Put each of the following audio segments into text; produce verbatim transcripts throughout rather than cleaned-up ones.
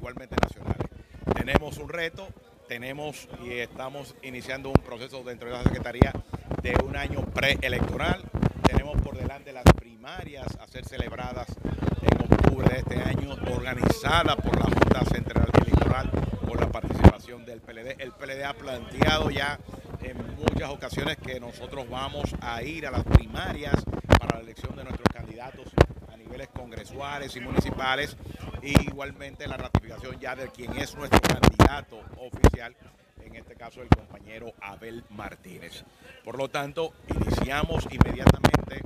igualmente nacionales. Tenemos un reto, tenemos y estamos iniciando un proceso dentro de la Secretaría de un año preelectoral. Tenemos por delante las primarias a ser celebradas en octubre de este año, organizada por la Junta Central Electoral con la participación del P L D. El P L D ha planteado ya en muchas ocasiones que nosotros vamos a ir a las primarias para la elección de nuestros candidatos a niveles congresuales y municipales, y igualmente la ratificación ya de quien es nuestro candidato oficial, en este caso el compañero Abel Martínez. Por lo tanto, iniciamos inmediatamente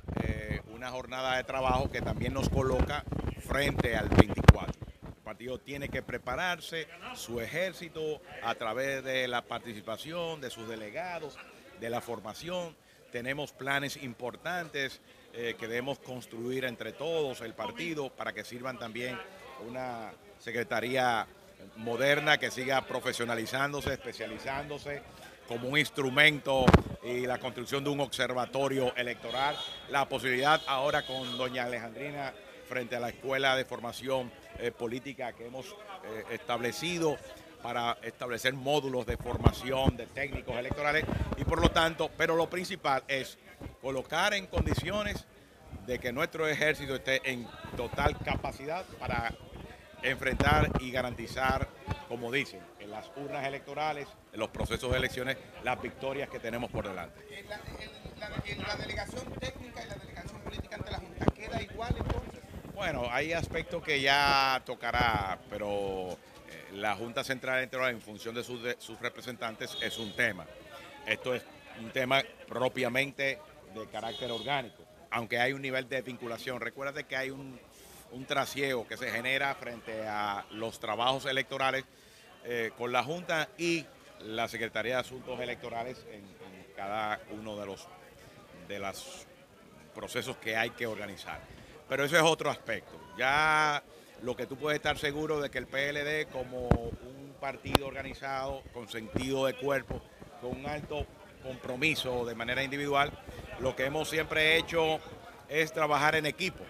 eh, una jornada de trabajo que también nos coloca frente al veinticuatro. El partido tiene que prepararse, su ejército, a través de la participación de sus delegados, de la formación. Tenemos planes importantes eh, que debemos construir entre todos el partido para que sirvan también una secretaría moderna que siga profesionalizándose, especializándose como un instrumento, y la construcción de un observatorio electoral. La posibilidad ahora con doña Alejandrina frente a la Escuela de Formación eh, Política que hemos eh, establecido para establecer módulos de formación de técnicos electorales, y por lo tanto, pero lo principal es colocar en condiciones de que nuestro ejército esté en total capacidad para enfrentar y garantizar, como dicen, en las urnas electorales, en los procesos de elecciones, las victorias que tenemos por delante. ¿La, la, la, la delegación técnica y la delegación política ante la Junta queda igual entonces? Bueno, hay aspectos que ya tocará, pero eh, la Junta Central Electoral, en función de sus, de sus representantes, es un tema. Esto es un tema propiamente de carácter orgánico, aunque hay un nivel de vinculación. Recuerda que hay un, un trasiego que se genera frente a los trabajos electorales eh, con la Junta y la Secretaría de Asuntos Electorales en, en cada uno de los de los procesos que hay que organizar. Pero eso es otro aspecto. Ya lo que tú puedes estar seguro de que el P L D, como un partido organizado, con sentido de cuerpo, con un alto compromiso de manera individual, lo que hemos siempre hecho es trabajar en equipo.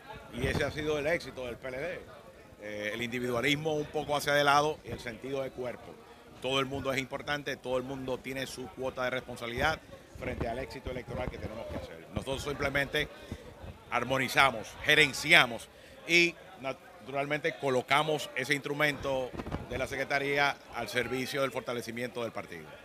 Y ese ha sido el éxito del P L D. Eh, el individualismo un poco hacia de lado y el sentido de cuerpo. Todo el mundo es importante, todo el mundo tiene su cuota de responsabilidad frente al éxito electoral que tenemos que hacer. Nosotros simplemente armonizamos, gerenciamos y naturalmente colocamos ese instrumento de la Secretaría al servicio del fortalecimiento del partido.